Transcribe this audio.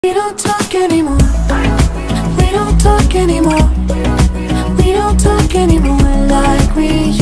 We don't talk anymore. We don't talk anymore. We don't talk anymore like we used to.